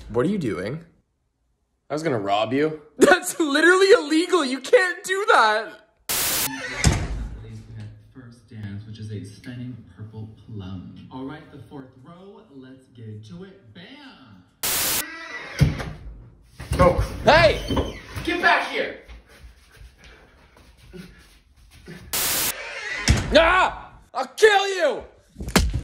What are you doing? I was gonna rob you. That's literally illegal. You can't do that. We had First Dance, which is a stunning purple plum. All right, the fourth row. Let's get into it. Bam! Oh, Hey! Get back here! Ah! I'll kill you!